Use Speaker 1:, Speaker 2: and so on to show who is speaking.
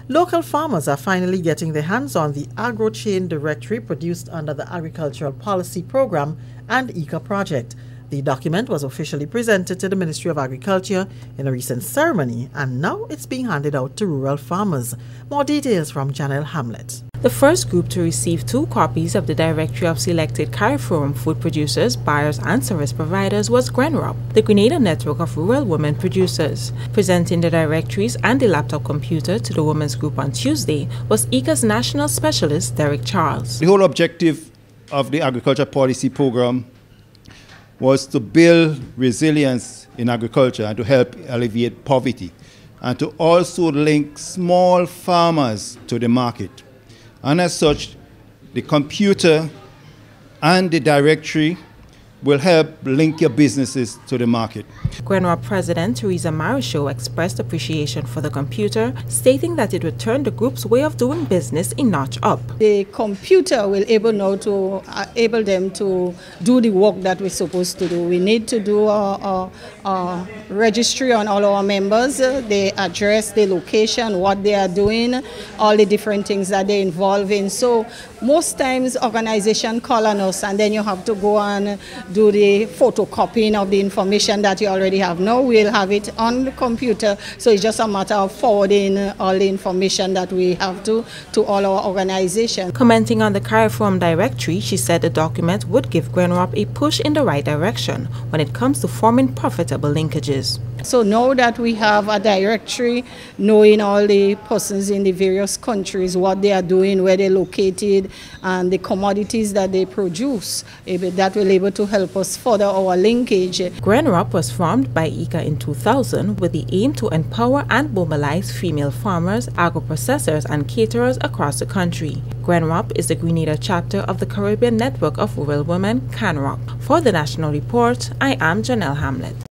Speaker 1: Local farmers are finally getting their hands on the Agro-chain directory produced under the Agricultural Policy Program and IICA project. The document was officially presented to the Ministry of Agriculture in a recent ceremony, and now it's being handed out to rural farmers. More details from Janelle Hamlet.
Speaker 2: The first group to receive 2 copies of the Directory of Selected CARIFORUM food producers, buyers and service providers was GRENROP, the Grenada network of rural women producers. Presenting the directories and the laptop computer to the women's group on Tuesday was IICA's national specialist Derek Charles.
Speaker 3: The whole objective of the Agriculture Policy Program was to build resilience in agriculture and to help alleviate poverty, and to also link small farmers to the market. And as such, the computer and the directory will help link your businesses to the market.
Speaker 2: GRENROP President Teresa Marichaux expressed appreciation for the computer, stating that it would turn the group's way of doing business a notch up.
Speaker 4: The computer will able them to do the work that we're supposed to do. We need to do a registry on all our members, the address, the location, what they are doing, all the different things that they're involved in. So most times organizations call on us and then you have to go and do the photocopying of the information that you already have. Now we'll have it on the computer, so it's just a matter of forwarding all the information that we have to all our organizations.
Speaker 2: Commenting on the CARIFORUM directory, she said the document would give GRENROP a push in the right direction when it comes to forming profitable linkages.
Speaker 4: So now that we have a directory, knowing all the persons in the various countries, what they are doing, where they're located, and the commodities that they produce, that will be able to help us further our linkage.
Speaker 2: GRENROP was formed by IICA in 2000 with the aim to empower and mobilize female farmers, agro-processors, and caterers across the country. GRENROP is the Grenada chapter of the Caribbean Network of Rural Women, CANROP. For the National Report, I am Janelle Hamlet.